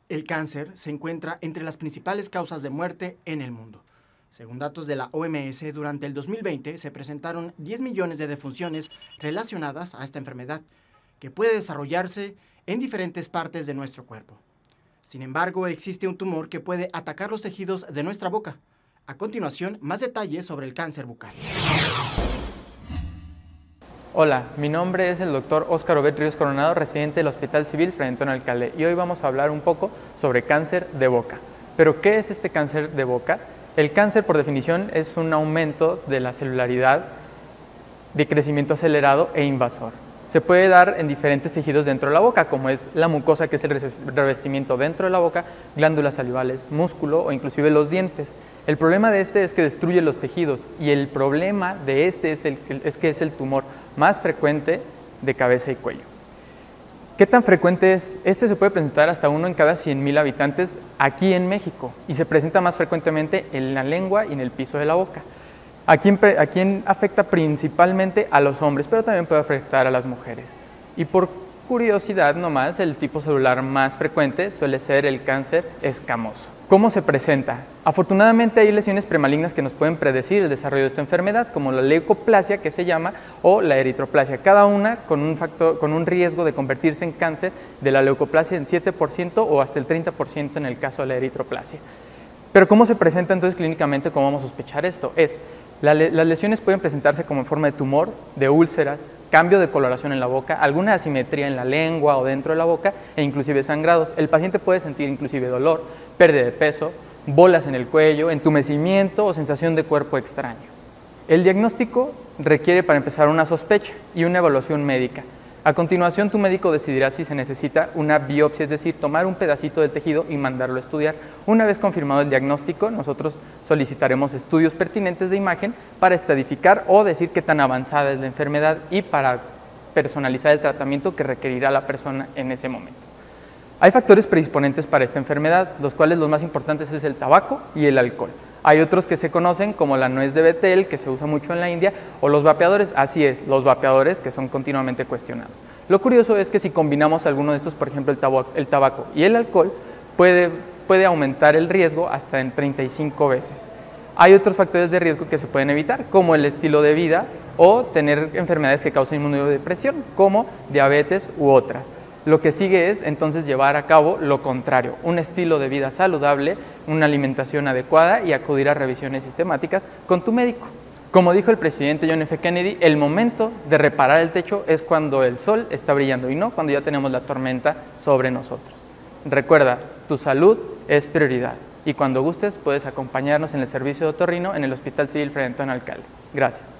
El cáncer se encuentra entre las principales causas de muerte en el mundo. Según datos de la OMS, durante el 2020 se presentaron 10 millones de defunciones relacionadas a esta enfermedad, que puede desarrollarse en diferentes partes de nuestro cuerpo. Sin embargo, existe un tumor que puede atacar los tejidos de nuestra boca. A continuación, más detalles sobre el cáncer bucal. Hola, mi nombre es el Dr. Óscar Obed Ríos Coronado, residente del Hospital Civil Fray Antonio Alcalde, y hoy vamos a hablar un poco sobre cáncer de boca. ¿Pero qué es este cáncer de boca? El cáncer, por definición, es un aumento de la celularidad de crecimiento acelerado e invasor. Se puede dar en diferentes tejidos dentro de la boca, como es la mucosa, que es el revestimiento dentro de la boca, glándulas salivales, músculo o inclusive los dientes. El problema de este es que destruye los tejidos, y el problema de este es que es el tumor más frecuente de cabeza y cuello. ¿Qué tan frecuente es? Este se puede presentar hasta uno en cada 100,000 habitantes aquí en México, y se presenta más frecuentemente en la lengua y en el piso de la boca. ¿A quién afecta principalmente? A los hombres, pero también puede afectar a las mujeres. Y por curiosidad nomás, el tipo celular más frecuente suele ser el cáncer escamoso. ¿Cómo se presenta? Afortunadamente hay lesiones premalignas que nos pueden predecir el desarrollo de esta enfermedad, como la leucoplasia, que se llama, o la eritroplasia, cada una con un riesgo de convertirse en cáncer de la leucoplasia en 7% o hasta el 30% en el caso de la eritroplasia. Pero ¿cómo se presenta entonces clínicamente? ¿Cómo vamos a sospechar esto? Las lesiones pueden presentarse como en forma de tumor, de úlceras, cambio de coloración en la boca, alguna asimetría en la lengua o dentro de la boca e inclusive sangrados. El paciente puede sentir inclusive dolor, pérdida de peso, bolas en el cuello, entumecimiento o sensación de cuerpo extraño. El diagnóstico requiere para empezar una sospecha y una evaluación médica. A continuación, tu médico decidirá si se necesita una biopsia, es decir, tomar un pedacito del tejido y mandarlo a estudiar. Una vez confirmado el diagnóstico, nosotros solicitaremos estudios pertinentes de imagen para estadificar o decir qué tan avanzada es la enfermedad y para personalizar el tratamiento que requerirá la persona en ese momento. Hay factores predisponentes para esta enfermedad, los cuales los más importantes es el tabaco y el alcohol. Hay otros que se conocen como la nuez de Betel, que se usa mucho en la India, o los vapeadores, así es, los vapeadores que son continuamente cuestionados. Lo curioso es que si combinamos alguno de estos, por ejemplo el tabaco y el alcohol, puede aumentar el riesgo hasta en 35 veces. Hay otros factores de riesgo que se pueden evitar, como el estilo de vida o tener enfermedades que causan inmunodepresión, como diabetes u otras. Lo que sigue es entonces llevar a cabo lo contrario, un estilo de vida saludable, una alimentación adecuada y acudir a revisiones sistemáticas con tu médico. Como dijo el presidente John F. Kennedy, el momento de reparar el techo es cuando el sol está brillando y no cuando ya tenemos la tormenta sobre nosotros. Recuerda, tu salud es prioridad y cuando gustes puedes acompañarnos en el servicio de otorrino en el Hospital Civil Fray Antonio Alcalde. Gracias.